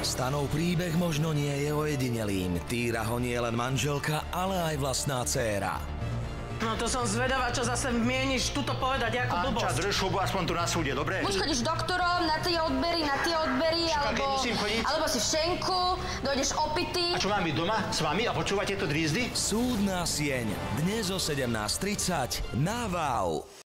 Stanov príbeh možno nie je ojedinelým. Týra ho nie len manželka, ale aj vlastná dcéra. No to som zvedavá, čo zase mieniš tuto povedať, ako blbosť. Anča, drž hubu aspoň tu na súde, dobre? Buď chodíš doktorom na tie odbery, alebo si v šenku, dojdeš opitý. A čo mám byť doma s vami a počúvať tieto dvízdy? Súdna sieň. Dnes o 17:30 na Wow.